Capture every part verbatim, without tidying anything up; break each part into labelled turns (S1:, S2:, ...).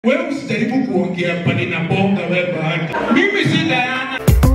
S1: Wewe usijaribu kuongea pale na bonga wewe bahati. Mimi si Diana.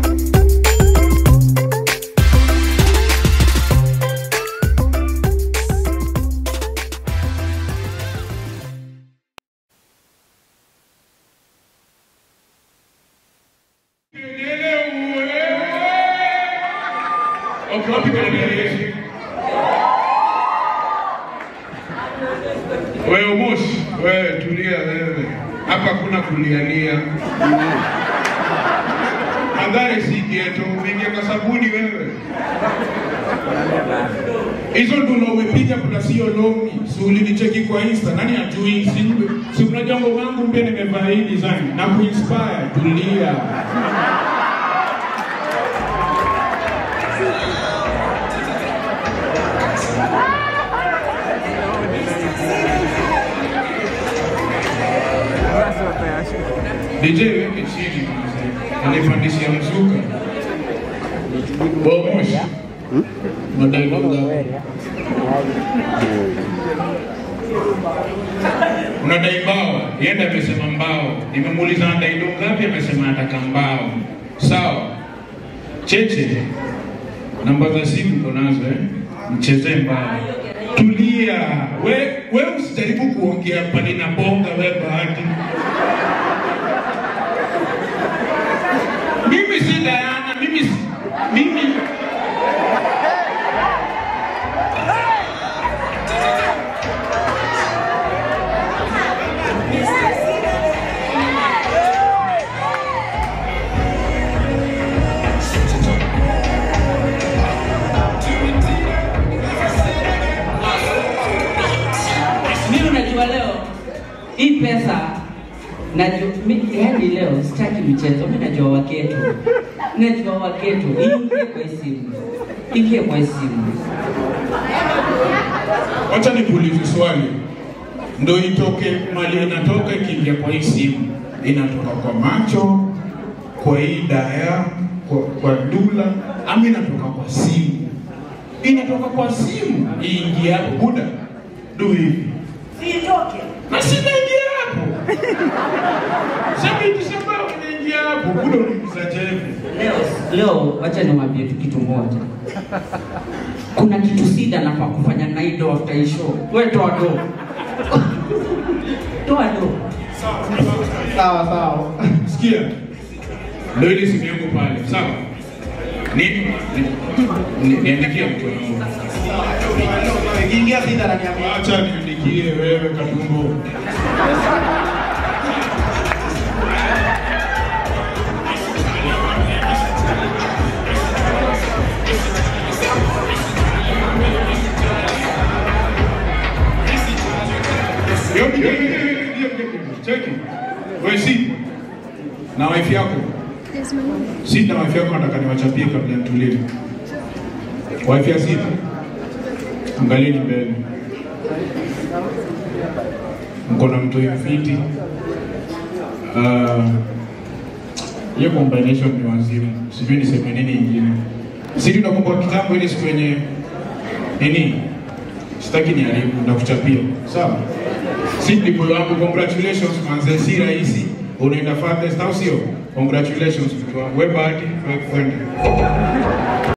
S1: Wewe moshi, wewe tulia wewe. Hapa kuna kulialia. Andare si ghetto, umeingia kwa sabuni wewe. Hizo ndio umepiga kuna sio longi. Si ulinicheki kwa Insta, nani ajui? Si si unajua mambo yangu mbele nimevaa hii design na kuinspire, tulia. D J weke chini anipandishia mzuka. Bomoshi. Madailoga. Unadai mbao, yenda amesema mbao. Nimemuuliza anadai ngapi, amesema anataka mbao. Sawa. Cheche. Namba za simu ndo nazo eh. Mcheze mbao. Tulia. We wewe usijaribu kuongea pale na bonga wewe bahati. Mimi si Diana, mimi si, mimi
S2: mimi unajua leo hii pesa najua yaani leo sitaki mchezo, mimi najua waketu. Najua waketu. Ingie kwa simu. Ingie kwa simu.
S1: Wacha nikuulize swali. Ndio itoke mali inatoka ikiingia kwa hii simu. Inatoka kwa macho, kwa hii daya, kwa, kwa dula, ama inatoka kwa simu. Inatoka kwa simu, iingie hapo buda. Do hivi.
S2: Itoke.
S1: Na sina ingia hapo. Sasa ikisema unaingia hapo, buda unikusaje?
S2: Leo leo acha niwaambie tu kitu moja. Kuna kitu sida nafaa kufanya na hii do after hii show. Wewe toa do. Toa do.
S1: Sawa sawa. Sikia. Ndio ile simu yangu pale. Sawa. Nini? Niandikia mtu wangu.
S2: Ingia sida na niambia.
S1: Acha niandikie wewe Katumbo. Yo, yo, yo, yo, yo, cheki. Wewe si na wife yako. Si na wife yako nataka niwachapie kabla nitulie. Wife ya sita. Angalieni mbele. Mko na mtu yafiti. Uh, hiyo combination ni waziri. Sijui niseme nini ingine. Sisi tunakumbuka kitambo ile siku yenye nini? Sitaki ni haribu na kuchapia. Sawa? Sisi ndipo wangu, congratulations manze, si rahisi. Unaenda farthest au sio? Congratulations mtu wangu. Wewe bahati, wewe kwenda.